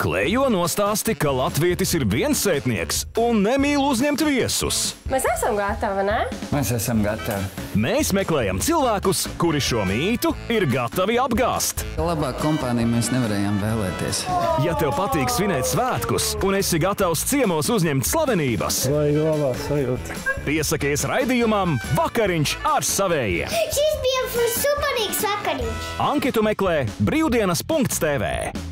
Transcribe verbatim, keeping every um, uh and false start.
Klejo nostāsti, ka latvietis ir viensētnieks un nemīl uzņemt viesus. Mēs esam gatavi, ne? Mēs esam gatavi. Mēs meklējam cilvēkus, kuri šo mītu ir gatavi apgāst. Labāk kompāniju mēs nevarējām vēlēties. Ja tev patīk svinēt svētkus un esi gatavs ciemos uzņemt slavenības, Vai labā sajūta. piesakies raidījumam Vakariņš ar savējiem. Šis bija superīgs vakariņš. Anketu meklē brīvdienas punkts tv.